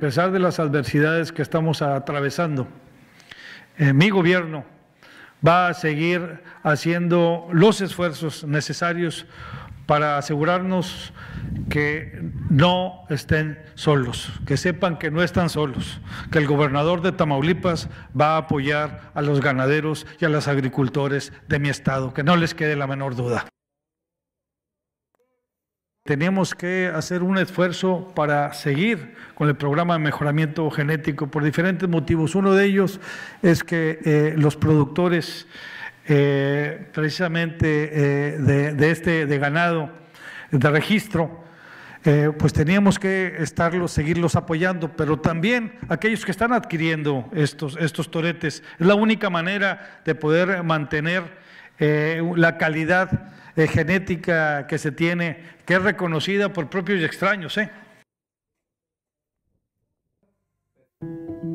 pesar de las adversidades que estamos atravesando, mi gobierno va a seguir haciendo los esfuerzos necesarios para asegurarnos que no estén solos, que sepan que no están solos, que el gobernador de Tamaulipas va a apoyar a los ganaderos y a los agricultores de mi estado, que no les quede la menor duda. Tenemos que hacer un esfuerzo para seguir con el programa de mejoramiento genético por diferentes motivos. Uno de ellos es que los productores precisamente de ganado, de registro, pues teníamos que seguirlos apoyando, pero también aquellos que están adquiriendo estos toretes. Es la única manera de poder mantener la calidad genética que se tiene, que es reconocida por propios y extraños,